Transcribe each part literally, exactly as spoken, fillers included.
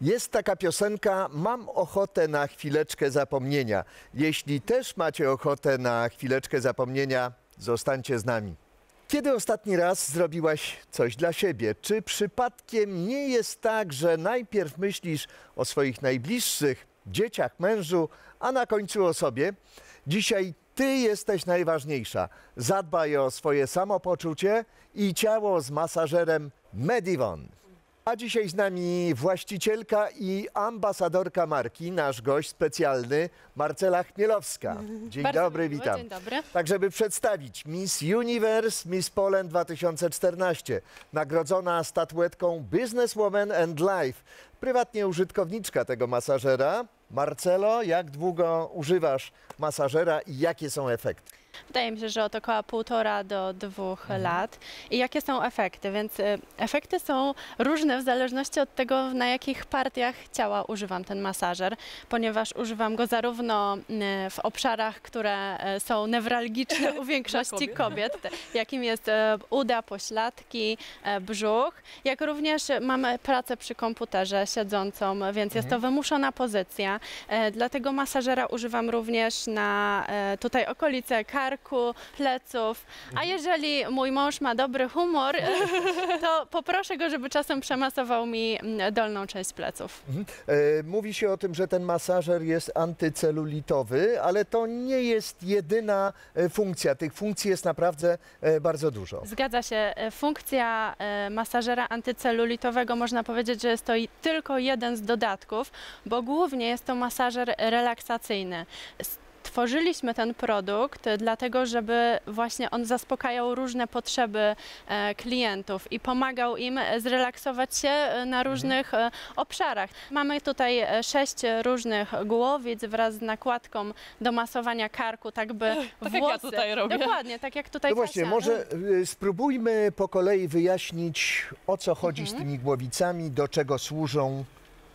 Jest taka piosenka "Mam ochotę na chwileczkę zapomnienia". Jeśli też macie ochotę na chwileczkę zapomnienia, zostańcie z nami. Kiedy ostatni raz zrobiłaś coś dla siebie? Czy przypadkiem nie jest tak, że najpierw myślisz o swoich najbliższych, dzieciach, mężu, a na końcu o sobie? Dzisiaj ty jesteś najważniejsza. Zadbaj o swoje samopoczucie i ciało z masażerem Medivon. A dzisiaj z nami właścicielka i ambasadorka marki, nasz gość specjalny, Marcela Chmielowska. Dzień Bardzo dobry, miło, witam. Dzień dobry. Tak, żeby przedstawić Miss Universe, Miss Poland dwa tysiące czternaście, nagrodzona statuetką Businesswoman and Life, prywatnie użytkowniczka tego masażera. Marcelo, jak długo używasz masażera i jakie są efekty? Wydaje mi się, że od około półtora do dwóch Mhm. lat. I jakie są efekty? Więc y, efekty są różne w zależności od tego, na jakich partiach ciała używam ten masażer, ponieważ używam go zarówno y, w obszarach, które y, są newralgiczne u większości kobiet, te- jakim jest y, uda, pośladki, y, brzuch, jak również mamy pracę przy komputerze siedzącą, więc jest to wymuszona pozycja. Y, Dlatego masażera używam również na y, tutaj okolice karku, pleców, a jeżeli mój mąż ma dobry humor, to poproszę go, żeby czasem przemasował mi mm, dolną część pleców. Mhm. E, mówi się o tym, że ten masażer jest antycelulitowy, ale to nie jest jedyna e, funkcja. Tych funkcji jest naprawdę e, bardzo dużo. Zgadza się, e, funkcja e, masażera antycelulitowego można powiedzieć, że jest to i- tylko jeden z dodatków, bo głównie jest to masażer relaksacyjny. Stworzyliśmy ten produkt dlatego, żeby właśnie on zaspokajał różne potrzeby e, klientów i pomagał im zrelaksować się e, na różnych e, obszarach. Mamy tutaj e, sześć różnych głowic wraz z nakładką do masowania karku, tak by Tak włosy... jak ja tutaj robię. Dokładnie, tak jak tutaj No właśnie, Kasia. może y, spróbujmy po kolei wyjaśnić, o co chodzi z tymi głowicami, do czego służą.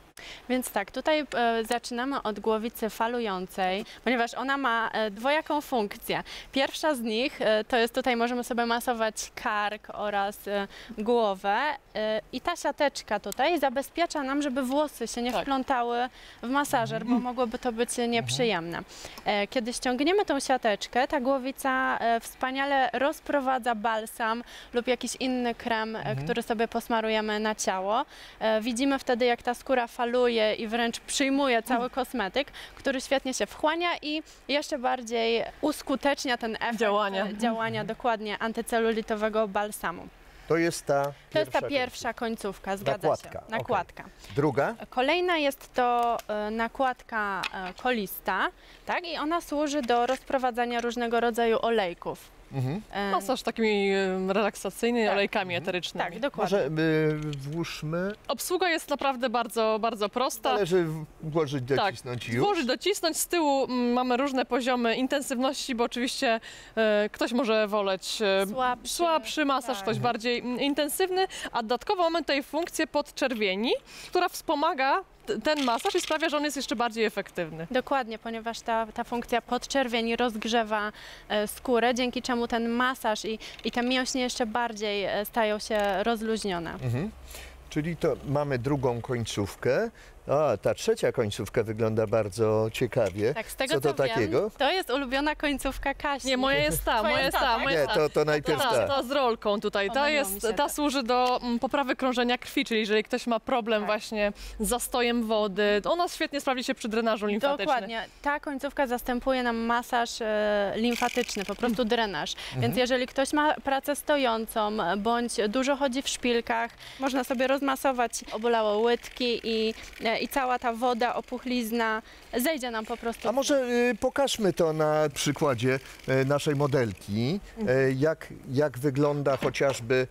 Więc tak, tutaj e, zaczynamy od głowicy falującej, ponieważ ona ma e, dwojaką funkcję. Pierwsza z nich e, to jest tutaj możemy sobie masować kark oraz e, głowę e, i ta siateczka tutaj zabezpiecza nam, żeby włosy się nie Tak. wplątały w masażer, bo mogłoby to być nieprzyjemne. E, kiedy ściągniemy tą siateczkę, ta głowica e, wspaniale rozprowadza balsam lub jakiś inny krem, e, który sobie posmarujemy na ciało. E, widzimy wtedy, jak ta skóra faluje i wręcz przyjmuje cały kosmetyk, który świetnie się wchłania i jeszcze bardziej uskutecznia ten efekt Działania. e, działania dokładnie antycelulitowego balsamu. To jest ta To pierwsza jest ta pierwsza końcówka, zgadza Nakładka, się. okej. Nakładka. Druga? Kolejna jest to e, nakładka e, kolista, tak? I ona służy do rozprowadzania różnego rodzaju olejków. Mhm. E, Masaż takimi em, relaksacyjnymi Tak. olejkami eterycznymi. tak, dokładnie. Może y, włóżmy. Obsługa jest naprawdę bardzo, bardzo prosta. Należy włożyć, Tak, docisnąć i już. Włożyć, docisnąć. Z tyłu mm, mamy różne poziomy intensywności, bo oczywiście e, ktoś może woleć e, Słabszy, słabszy masaż, tak. ktoś bardziej mm, intensywny, a dodatkowo mamy tutaj funkcję podczerwieni, która wspomaga t- ten masaż i sprawia, że on jest jeszcze bardziej efektywny. Dokładnie, ponieważ ta, ta funkcja podczerwieni rozgrzewa e, skórę, dzięki czemu ten masaż i, i te mięśnie jeszcze bardziej e, stają się rozluźnione. Mhm. Czyli to mamy drugą końcówkę. A, ta trzecia końcówka wygląda bardzo ciekawie. Tak, z tego Co to co wiem, takiego? to jest ulubiona końcówka Kasi. Nie, moja jest ta, Twoja moja jest jest ta, ta, tak? moja Nie, jest ta. to, to najpierw Ta, ta. ta z rolką tutaj. Ta, Pomyliło jest, mi się ta to. służy do mm, poprawy krążenia krwi, czyli jeżeli ktoś ma problem Tak. właśnie z zastojem wody, ona świetnie sprawdzi się przy drenażu limfatycznym. Dokładnie. Ta końcówka zastępuje nam masaż e, limfatyczny, po prostu drenaż. Więc jeżeli ktoś ma pracę stojącą, bądź dużo chodzi w szpilkach, można sobie rozmasować obolałe łydki i, e, i cała ta woda, opuchlizna zejdzie nam po prostu. A może y, pokażmy to na przykładzie y, naszej modelki, y, jak, jak wygląda chociażby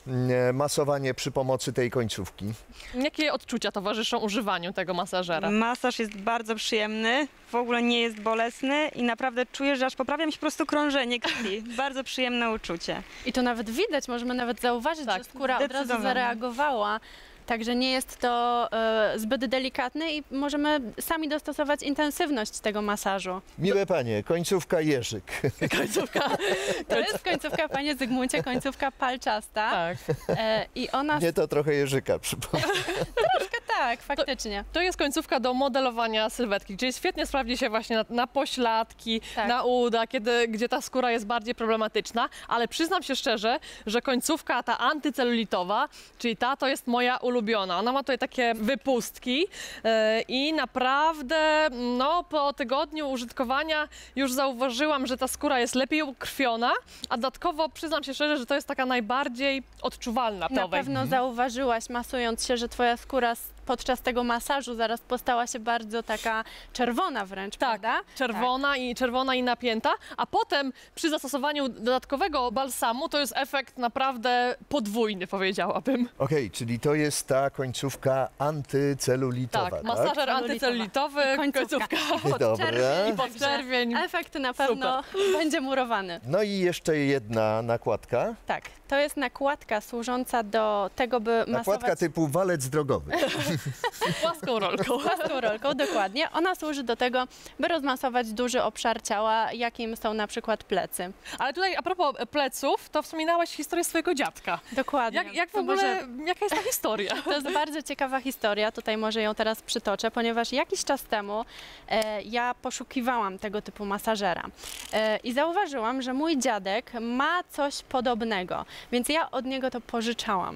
y, masowanie przy pomocy tej końcówki. Jakie odczucia towarzyszą używaniu tego masażera? Masaż jest bardzo przyjemny, w ogóle nie jest bolesny i naprawdę czuję, że aż poprawia mi się po prostu krążenie krwi. Bardzo przyjemne uczucie. I to nawet widać, możemy nawet zauważyć, Tak, że skóra od razu zdecydowanie. zareagowała. Także nie jest to e, zbyt delikatne i możemy sami dostosować intensywność tego masażu. Miłe panie, końcówka jeżyk. Końcówka. To jest końcówka, panie Zygmuncie, końcówka palczasta. Tak. E, I ona Nie, to trochę jeżyka przypomina. Tak, faktycznie. To jest końcówka do modelowania sylwetki, czyli świetnie sprawdzi się właśnie na, na pośladki, Tak. na uda, kiedy, gdzie ta skóra jest bardziej problematyczna, ale przyznam się szczerze, że końcówka ta antycelulitowa, czyli ta, to jest moja ulubiona. Ona ma tutaj takie wypustki yy, i naprawdę no, po tygodniu użytkowania już zauważyłam, że ta skóra jest lepiej ukrwiona, a dodatkowo przyznam się szczerze, że to jest taka najbardziej odczuwalna. Na pewno zauważyłaś, masując się, że twoja skóra s- podczas tego masażu zaraz postała się bardzo taka czerwona wręcz, Tak, prawda? czerwona, i, czerwona i napięta, a potem przy zastosowaniu dodatkowego balsamu to jest efekt naprawdę podwójny, powiedziałabym. Okej, czyli to jest ta końcówka antycelulitowa, Tak, tak? masażer antycelulitowy, I końcówka. końcówka. Dobra. I podczerwień. Efekt na pewno będzie murowany. No i jeszcze jedna nakładka. Tak, to jest nakładka służąca do tego, by Nakładka masować typu walec drogowy. Płaską rolką. płaską rolką, dokładnie. Ona służy do tego, by rozmasować duży obszar ciała, jakim są na przykład plecy. Ale tutaj a propos pleców, to wspominałaś historię swojego dziadka. Dokładnie. Jak, jak w To ogóle, może- jaka jest ta historia? To jest bardzo ciekawa historia, tutaj może ją teraz przytoczę, ponieważ jakiś czas temu e, ja poszukiwałam tego typu masażera e, i zauważyłam, że mój dziadek ma coś podobnego, więc ja od niego to pożyczałam.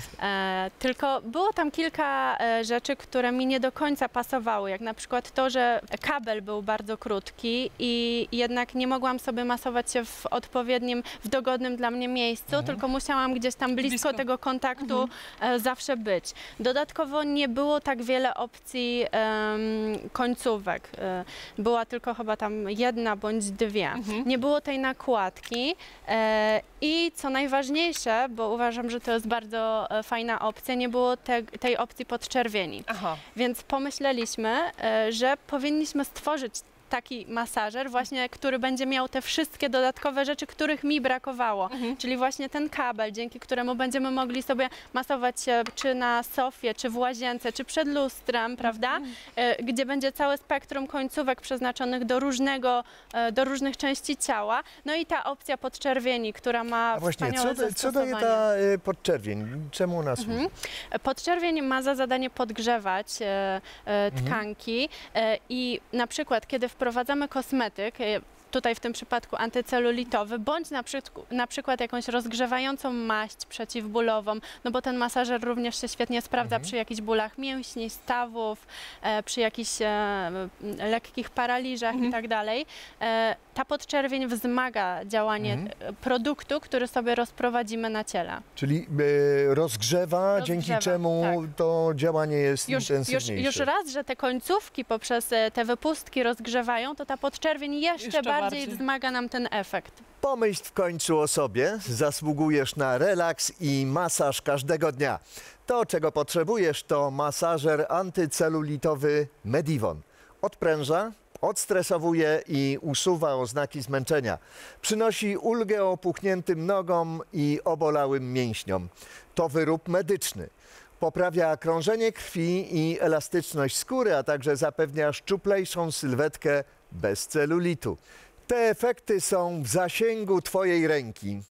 E, tylko było tam kilka e, rzeczy, które mi nie do końca pasowały, jak na przykład to, że kabel był bardzo krótki i jednak nie mogłam sobie masować się w odpowiednim, w dogodnym dla mnie miejscu, tylko musiałam gdzieś tam blisko, Blisko. tego kontaktu e, zawsze być. Dodatkowo nie było tak wiele opcji em, końcówek. E, była tylko chyba tam jedna bądź dwie. Nie było tej nakładki e, i co najważniejsze, bo uważam, że to jest bardzo e, fajna opcja, nie było te, tej opcji podczerwieni. Aha. Więc pomyśleliśmy, e, że powinniśmy stworzyć taki masażer właśnie, który będzie miał te wszystkie dodatkowe rzeczy, których mi brakowało. Czyli właśnie ten kabel, dzięki któremu będziemy mogli sobie masować się czy na sofie, czy w łazience, czy przed lustrem, prawda? E, Gdzie będzie całe spektrum końcówek przeznaczonych do różnego, e, do różnych części ciała. No i ta opcja podczerwieni, która ma A właśnie, wspaniałe co, co daje zastosowanie. ta y, podczerwień? Czemu ona służy? Mhm. Podczerwień ma za zadanie podgrzewać e, e, tkanki e, i na przykład, kiedy wprowadzamy kosmetyk, e, tutaj w tym przypadku antycelulitowy, bądź na, przyk- na przykład jakąś rozgrzewającą maść przeciwbólową, no bo ten masażer również się świetnie sprawdza przy jakichś bólach mięśni, stawów, e, przy jakichś e, m, lekkich paraliżach i tak dalej. E, ta podczerwień wzmaga działanie e, produktu, który sobie rozprowadzimy na ciele. Czyli y, rozgrzewa, Rozgrzewa, dzięki czemu tak. to działanie jest Już, już, intensywniejsze. już raz, że te końcówki poprzez e, te wypustki rozgrzewają, to ta podczerwień jeszcze, Jeszcze bardziej, bardziej. wzmaga nam ten efekt. Pomyśl w końcu o sobie, zasługujesz na relaks i masaż każdego dnia. To, czego potrzebujesz, to masażer antycelulitowy Medivon. Odpręża, odstresowuje i usuwa oznaki zmęczenia. Przynosi ulgę opuchniętym nogom i obolałym mięśniom. To wyrób medyczny. Poprawia krążenie krwi i elastyczność skóry, a także zapewnia szczuplejszą sylwetkę bez celulitu. Te efekty są w zasięgu Twojej ręki.